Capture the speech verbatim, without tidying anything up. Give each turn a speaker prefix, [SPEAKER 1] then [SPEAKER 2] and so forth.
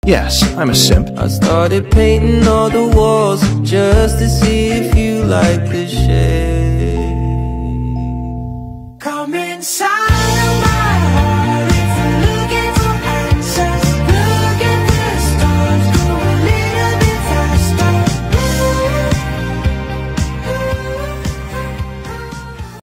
[SPEAKER 1] Yes, I'm a simp.
[SPEAKER 2] I started painting all the walls just to see if you like the shit.